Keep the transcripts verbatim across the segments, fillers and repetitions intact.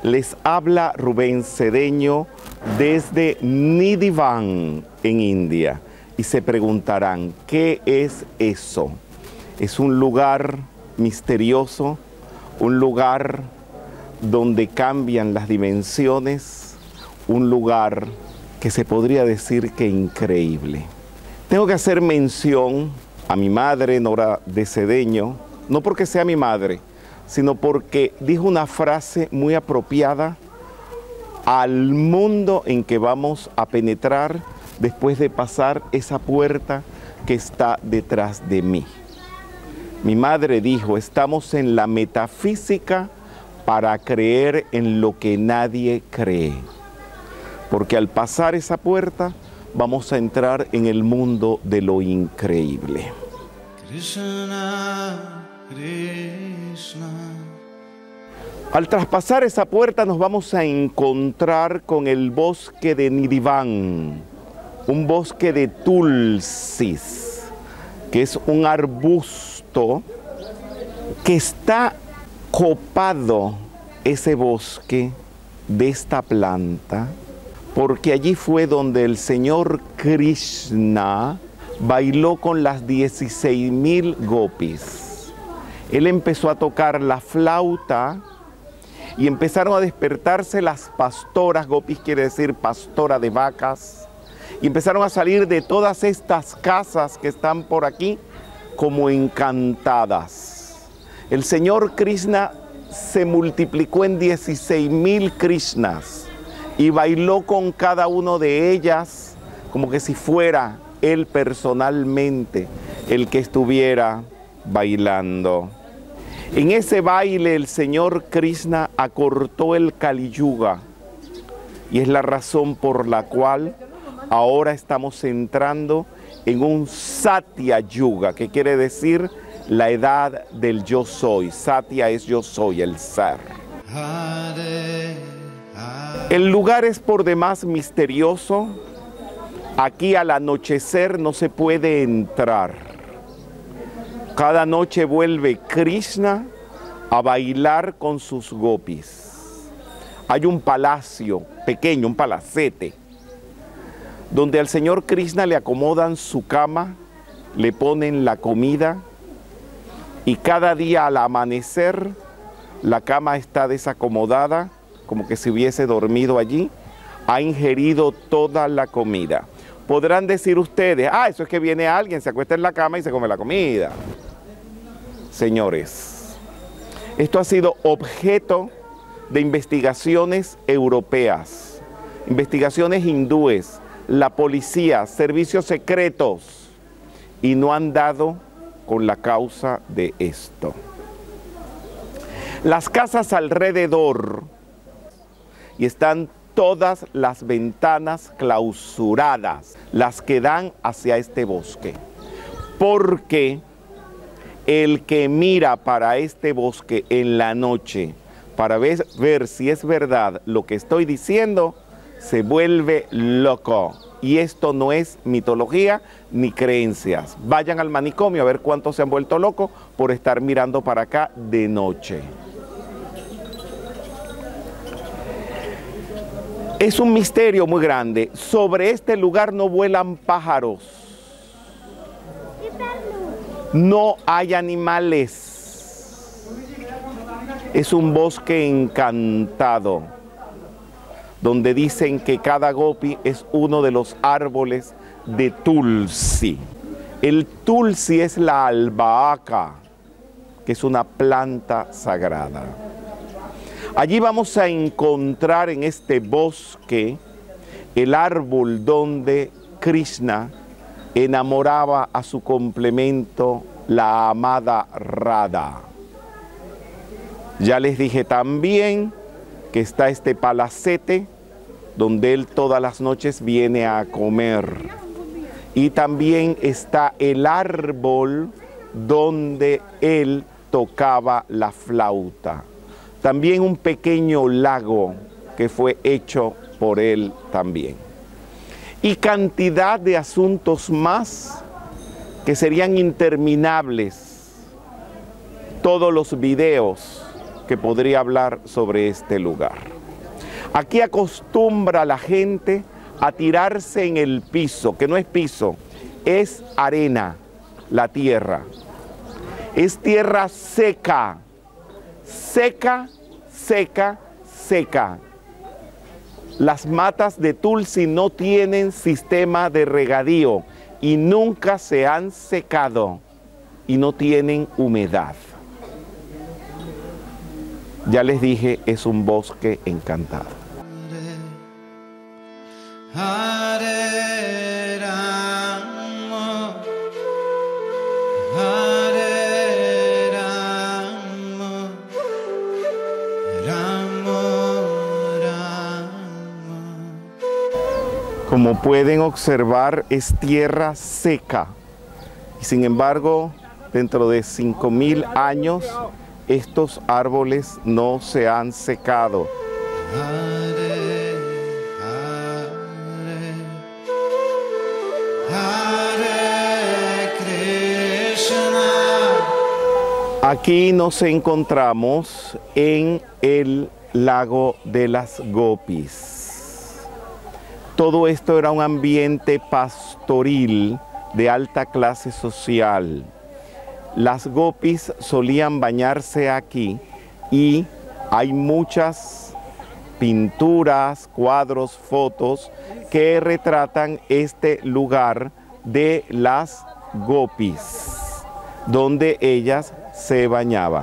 Les habla Rubén Cedeño desde Nidhivan, en India. Y se preguntarán, ¿qué es eso? Es un lugar misterioso, un lugar donde cambian las dimensiones, un lugar que se podría decir que increíble. Tengo que hacer mención a mi madre, Nora de Cedeño, no porque sea mi madre, sino porque dijo una frase muy apropiada al mundo en que vamos a penetrar después de pasar esa puerta que está detrás de mí. Mi madre dijo, estamos en la metafísica para creer en lo que nadie cree. Porque al pasar esa puerta vamos a entrar en el mundo de lo increíble. Krishna, Krishna. Al traspasar esa puerta nos vamos a encontrar con el bosque de Nidhivan, un bosque de tulsis, que es un arbusto que está copado, ese bosque, de esta planta, porque allí fue donde el Señor Krishna bailó con las dieciséis mil gopis. Él empezó a tocar la flauta y empezaron a despertarse las pastoras, gopis quiere decir pastora de vacas, y empezaron a salir de todas estas casas que están por aquí como encantadas. El Señor Krishna se multiplicó en dieciséis mil Krishnas y bailó con cada uno de ellas como que si fuera él personalmente el que estuviera bailando. En ese baile el Señor Krishna acortó el Kali Yuga y es la razón por la cual ahora estamos entrando en un Satya Yuga, que quiere decir la edad del yo soy. Satya es yo soy, el ser. El lugar es por demás misterioso. Aquí al anochecer no se puede entrar. Cada noche vuelve Krishna a bailar con sus gopis. Hay un palacio pequeño, un palacete, donde al Señor Krishna le acomodan su cama, le ponen la comida, y cada día al amanecer la cama está desacomodada, como que si hubiese dormido allí, ha ingerido toda la comida. Podrán decir ustedes, ah, eso es que viene alguien, se acuesta en la cama y se come la comida. Señores, esto ha sido objeto de investigaciones europeas, investigaciones hindúes, la policía, servicios secretos, y no han dado con la causa de esto. Las casas alrededor, y están todas las ventanas clausuradas, las que dan hacia este bosque, porque el que mira para este bosque en la noche, para ver, ver si es verdad lo que estoy diciendo, se vuelve loco. Y esto no es mitología ni creencias. Vayan al manicomio a ver cuántos se han vuelto locos por estar mirando para acá de noche. Es un misterio muy grande. Sobre este lugar no vuelan pájaros. No hay animales. Es un bosque encantado, donde dicen que cada gopi es uno de los árboles de tulsi. El tulsi es la albahaca, que es una planta sagrada. Allí vamos a encontrar en este bosque el árbol donde Krishna enamoraba a su complemento, la amada Radha. Ya les dije también que está este palacete donde él todas las noches viene a comer. Y también está el árbol donde él tocaba la flauta. También un pequeño lago que fue hecho por él también. Y cantidad de asuntos más que serían interminables. Todos los videos que podría hablar sobre este lugar. Aquí acostumbra la gente a tirarse en el piso, que no es piso, es arena, la tierra. Es tierra seca, seca, seca, seca. Las matas de Tulsi no tienen sistema de regadío y nunca se han secado y no tienen humedad. Ya les dije, es un bosque encantado. Hare Rama, Hare Rama, Rama Rama. Como pueden observar, es tierra seca. Y sin embargo, dentro de cinco mil años, estos árboles no se han secado. Hare, Hare, Hare Krishna. Aquí nos encontramos en el lago de las Gopis. Todo esto era un ambiente pastoril de alta clase social. Las gopis solían bañarse aquí y hay muchas pinturas, cuadros, fotos que retratan este lugar de las gopis, donde ellas se bañaban.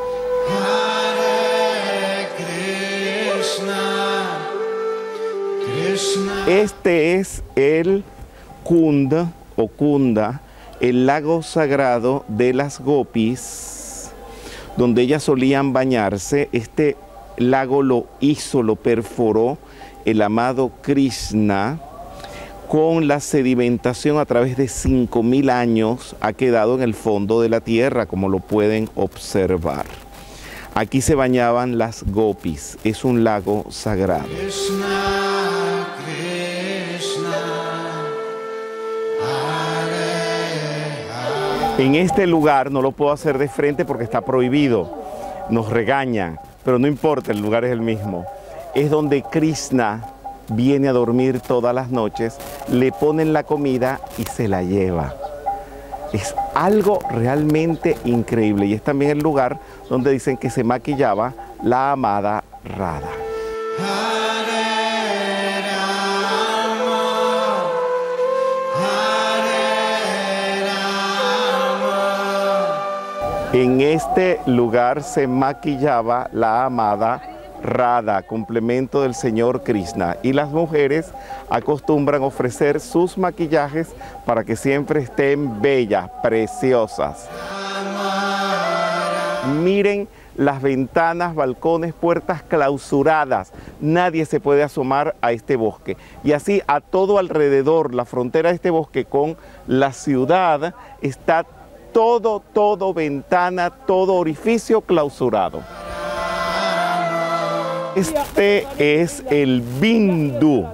Hare Krishna, Krishna. Este es el Kund o Kunda, el lago sagrado de las gopis, donde ellas solían bañarse. Este lago lo hizo, lo perforó el amado Krishna. Con la sedimentación a través de cinco mil años ha quedado en el fondo de la tierra, como lo pueden observar. Aquí se bañaban las gopis, es un lago sagrado. Krishna, Krishna, En este lugar no lo puedo hacer de frente porque está prohibido, nos regañan, pero no importa, el lugar es el mismo. Es donde Krishna viene a dormir todas las noches, le ponen la comida y se la lleva. Es algo realmente increíble y es también el lugar donde dicen que se maquillaba la amada Radha. Hare Rama, Hare Rama. En este lugar se maquillaba la amada Radha, complemento del Señor Krishna, y las mujeres acostumbran ofrecer sus maquillajes para que siempre estén bellas, preciosas. Miren las ventanas, balcones, puertas clausuradas. Nadie se puede asomar a este bosque. Y así a todo alrededor, la frontera de este bosque con la ciudad, está todo, todo ventana, todo orificio clausurado. Este es el Bindu,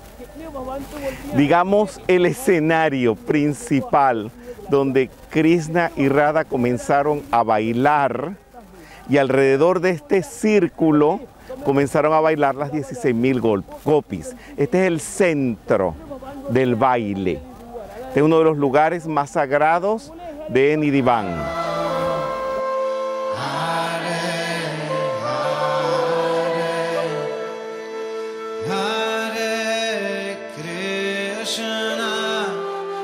digamos el escenario principal donde Krishna y Radha comenzaron a bailar, y alrededor de este círculo comenzaron a bailar las dieciséis mil gopis. Este es el centro del baile. Este es uno de los lugares más sagrados de Nidhivan. Hare Krishna,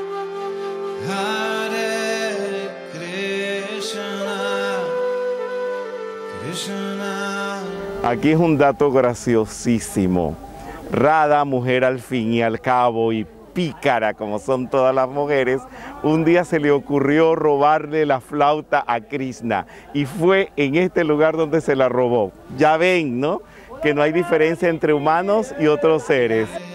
Hare Krishna, Krishna. Aquí es un dato graciosísimo. Radha, mujer al fin y al cabo y pícara como son todas las mujeres, un día se le ocurrió robarle la flauta a Krishna y fue en este lugar donde se la robó. Ya ven, ¿no?, que no hay diferencia entre humanos y otros seres.